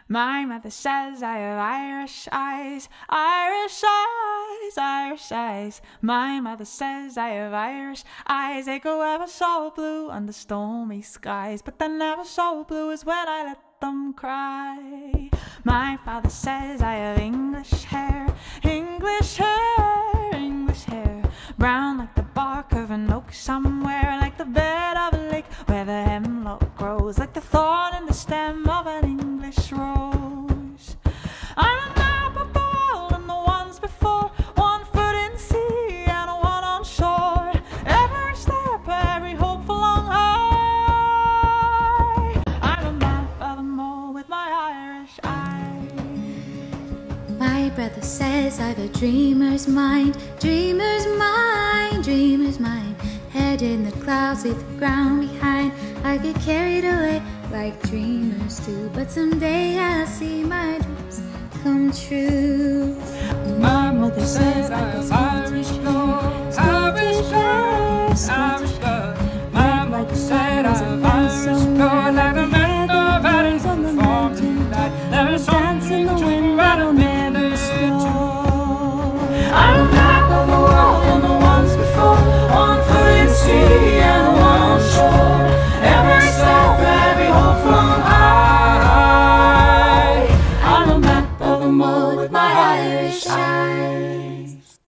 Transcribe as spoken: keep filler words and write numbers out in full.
My mother says I have Irish eyes, Irish eyes, Irish eyes. My mother says I have Irish eyes. They go ever so blue under stormy skies, but they're never so blue as when I let them cry. My father says I have English hair, English hair, English hair. Brown like the bark of an oak somewhere, like the bed of a lake where the hemlock grows, like the thorn in the stem of an English rose. I'm a map of the world and the ones before, one foot in sea and one on shore. Every step, every hope along high. I'm a map of them all with my Irish eyes. My brother says I've a dreamer's mind, dreamer's mind, dreamer's mind. Head in the clouds, leave the ground behind. I get carried away like dreamers do, but someday I'll see my dreams come true. My mother says I have Irish blood, Irish blood.